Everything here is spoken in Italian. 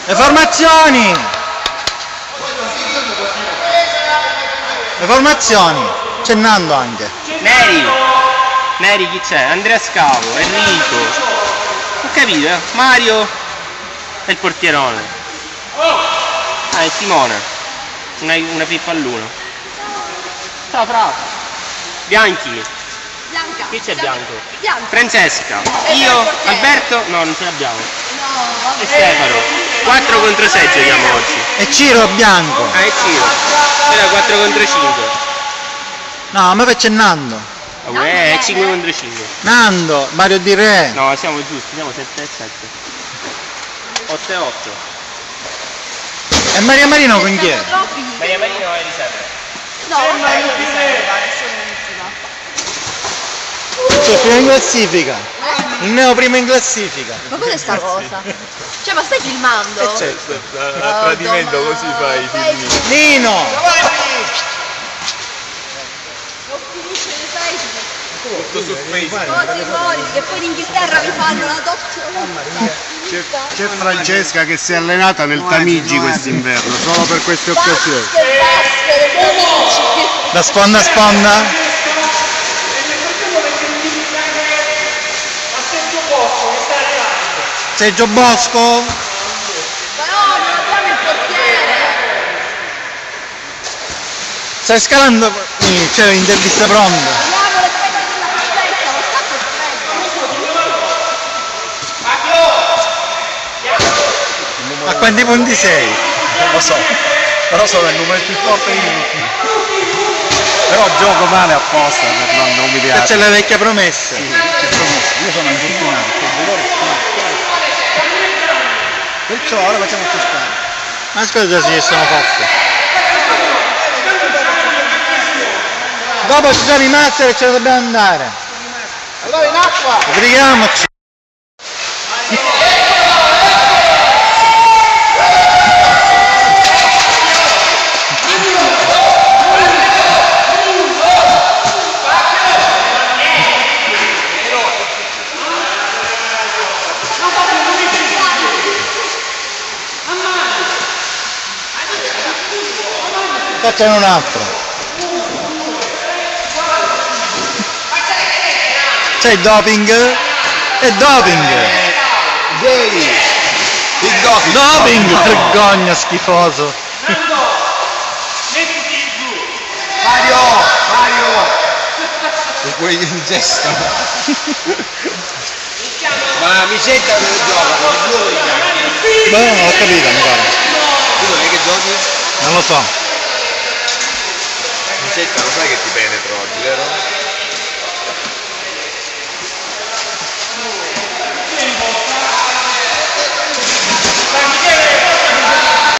Le formazioni! Le formazioni! C'è Nando anche. Neri chi c'è? Andrea Scavo, Enrico. Ho capito, eh? Mario e il portierone. Ah, è Simone. Una pippalluna. Ciao Fra. Bianchi. Bianca. Chi c'è Bianco? Bianca. Francesca. Io, Alberto? No, non ce l'abbiamo. No, E Stefano. 4 contro 6 giochiamo oggi. E Ciro bianco. Ah, e Ciro. Era 4 contro 5. No, a me c'è Nando. È 5 contro 5. Nando, Mario Di Re. No, siamo giusti, siamo 7 e 7. 8 e 8. E Maria Marino con chi è? Maria Marino è riserva. No, non è riserva, sono ultima. Cioè, prima in classifica. Il Neo primo in classifica. Ma cos'è sta cosa? Cioè, ma stai filmando? Certo. A tradimento così fai i filmini. Nino! Tutto su Facebook. Cose fuori, che poi in Inghilterra mi fanno la doccia. C'è Francesca che si è allenata nel Tamigi quest'inverno, solo per queste occasioni. Basket, amici. Da sponda a sponda? Sergio Bosco? Ma no, non abbiamo il portiere. Stai scalando? C'è l'intervista pronta. Abbiamo le fette della pizzetta, lo scatto freddo. A quanti punti sei? Non lo so, però sono il numero più forte di tutti. Però gioco male apposta, non mi C'è piace. la vecchia promessa. Io sono infortunato, perciò ora facciamo spostare. Ma scusa se sono fatte. Dopo ci sono i master e ce ne dobbiamo andare. Allora in acqua! Sbrighiamoci. Qua c'è un altro. C'è il doping? È doping! Gay! Il doping! Doping! Vergogna schifoso! Mario! E poi in gesto. Ma mi senta che gioca, Beh, non ho capito ancora. tu non è che giochi? Non lo so. Mi senta, lo sai che ti penetro oggi, vero?